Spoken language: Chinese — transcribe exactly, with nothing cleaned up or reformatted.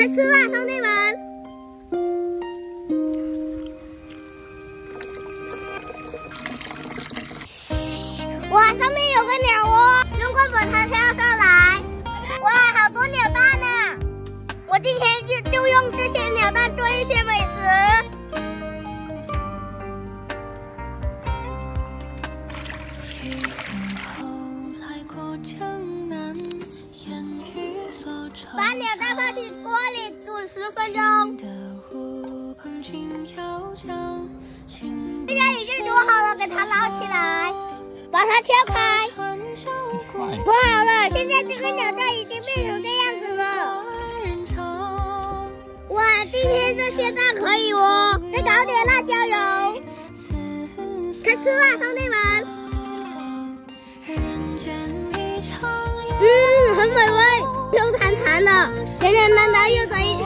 开吃啦，兄弟们！哇，上面有个鸟窝，用快把它跳上来。哇，好多鸟蛋啊！我今天就就用这些鸟蛋做一些美食。 把鸟蛋放进锅里煮十分钟。现在已经煮好了，给它捞起来，把它敲开。煮好了，现在这个鸟蛋已经变成这样子了。哇，今天这些蛋可以哦，再搞点辣椒油，开吃啦，兄弟们！嗯，很美味。 又弹弹的，甜甜淡淡又在一起。